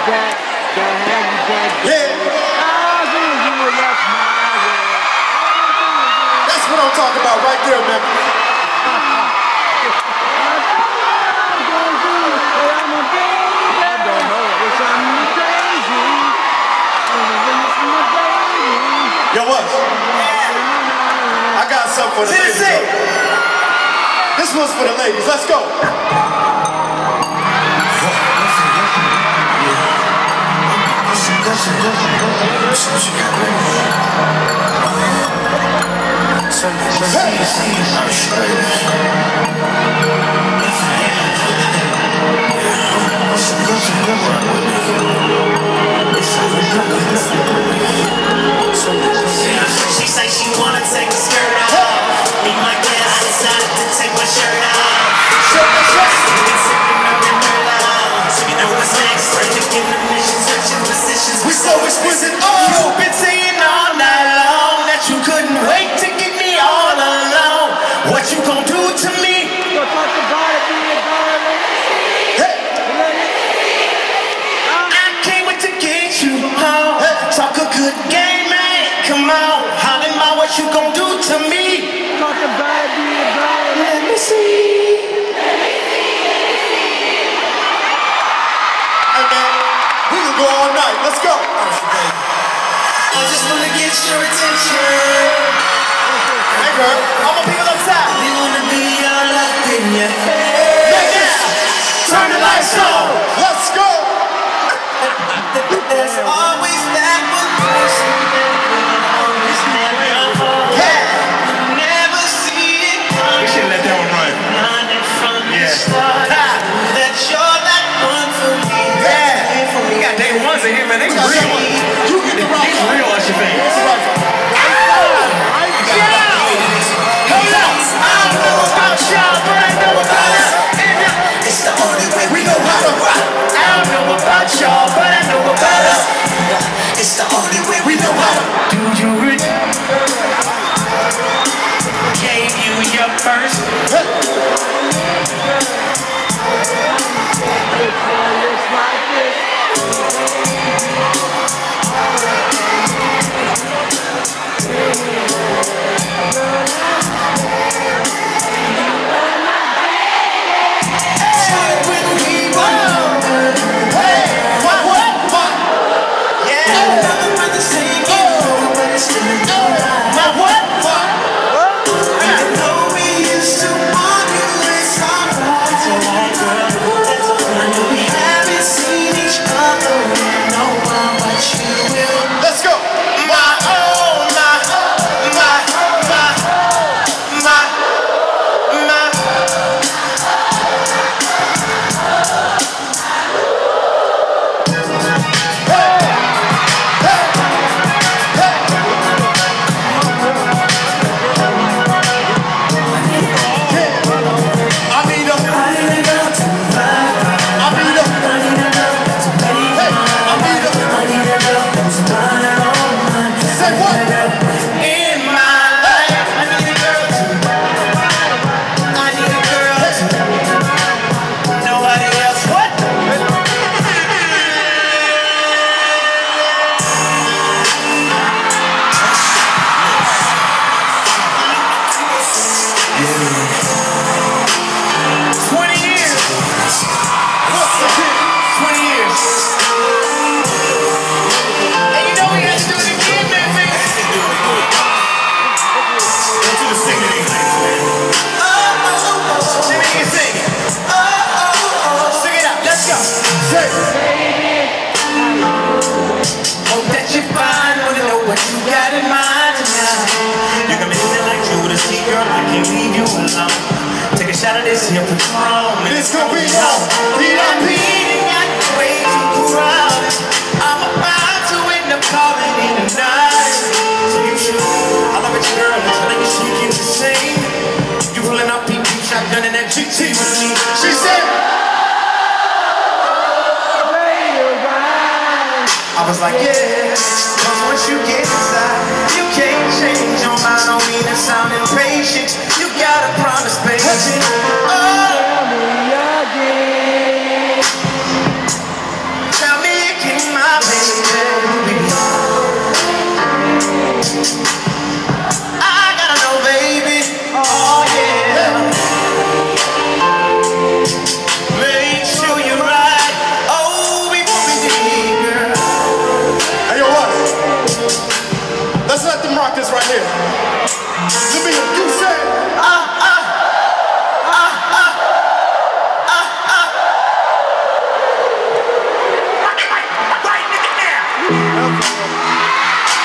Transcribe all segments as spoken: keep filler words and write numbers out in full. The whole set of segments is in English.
that, gotta have you back. Yeah. That's what I'm talking about right there, man. Yo, what? I got something for the ladies. This one's for the ladies. Let's go. She say she wanna take the skirt off. Me, my guess, I decided to take my shirt off. Shirt off. So you know what's next. Taking the mission, searching positions. We so exquisite. Oh, you've been saying all night long that you couldn't wait to get me all alone. What you gonna do to me? Go talk about it, be a darling. Hey. I can't wait to get you home. Hey. Talk a good game, man. Come on, holla ma, what you gon' do to me? Talk about it, be a darling. Let me see. Hey man, we can go all night. Let's go. I just wanna get your attention. Hey girl, I'm gonna people upside. We wanna be all up in your head. Memphis, turn the lights on. Let's go. There's always that one person that will always never yeah. Never see it coming. We should let that one run. Running from Yeah. the start. That you're that one for me. Yeah. We got day ones in here, man. They real. You get the rock. These real Usher fans. It's the only way we know how to rock. I don't know about y'all, but I know about us. It's the only way we know how to. Do you remember? Gave you your first. Looks like this. This here Patron. This gonna be long. Beat up, beating at the way too crowded. I'm about to end up calling in the night. So you should holler at your girl and tell her she can sing. You pulling up P P shotgun in that G T with me. She said, I was like, yeah, cause once you get inside, you can't change your mind. Don't mean to sound impatient. You gotta promise, baby. Oh, tell me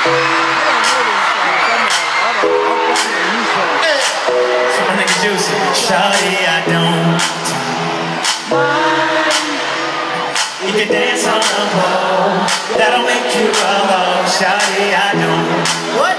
So my nigga Juicy. Shawty, I don't mind. You can dance on the pole. That'll make you alone. Shawty, I don't. What?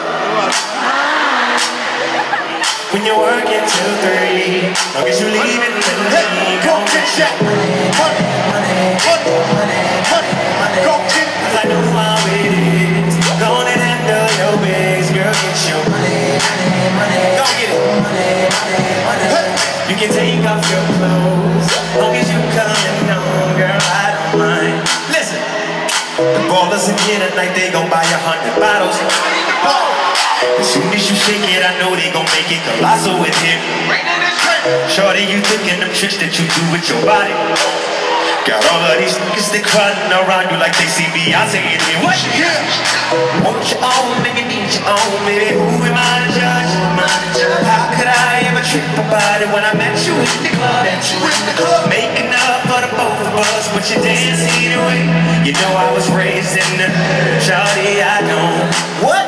When you're working till three, long as you leave it to me. Go get that money, money, money, money, money, money. Go get it. 'Cause I know how it is. Go on and handle your biz, girl. Get your money, money, money. Go get it. Money, money, money. You can take off your clothes, long as you coming home, girl. I don't mind. Listen, the ballers in here tonight, they gon' buy a hundred bottles. As soon as you shake it, I know they gon' make it colossal with him. Shorty, you thinking them tricks that you do with your body. Got all of these niggas that crowding around you like they see Beyonce in me. What? Want your own, nigga, need your own, baby. Who am I to judge? How could I ever trip about it when I met you in the club? Making up for the both of us, but you dance either way. You know I was raised in the shawty, I know. What?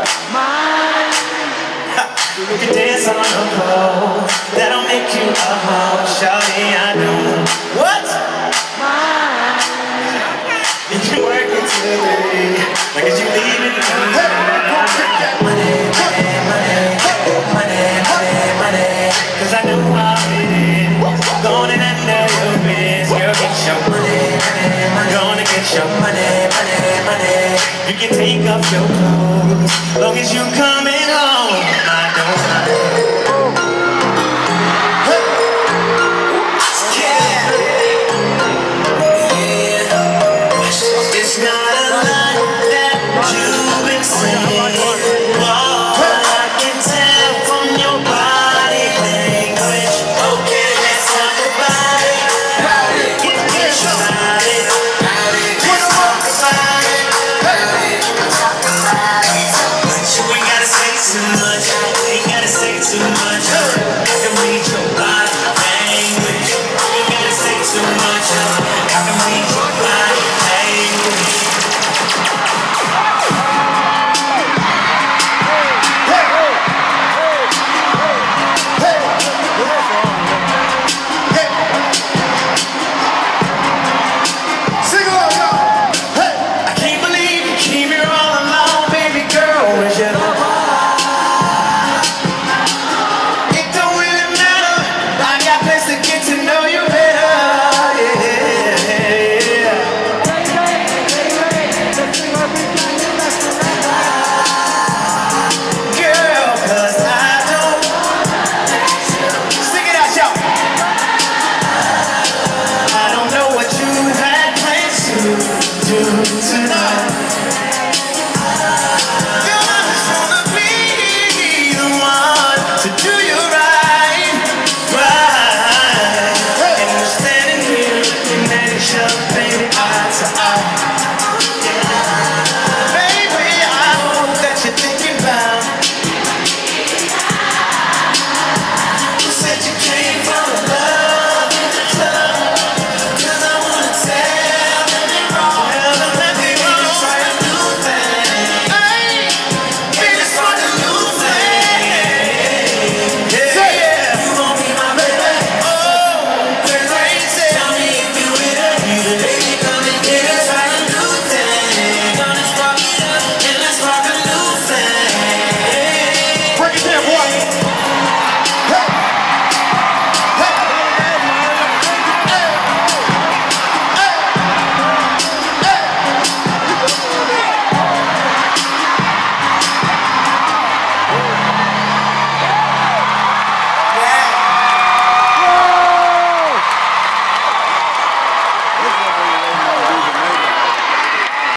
You can dance on the pole. That'll make you a hoe. Shawty, I know. What? You can work it till three. Like as you leave it to me. Money, money, money, money, money, money. 'Cause I know how it is. Gonna handle your biz. Girl, get your money, money, money. Gonna get your money, money, money. You can take off your clothes. Long as you coming home. I don't mind. It's not a lot that you've been saying. Oh, I can tell from your body language. Okay, let's talk about it. Get this started. Let's talk about it. You ain't gotta say too much. Ain't gotta say too much. I can read your body language. You ain't gotta say too much. I can read your body language. Tonight.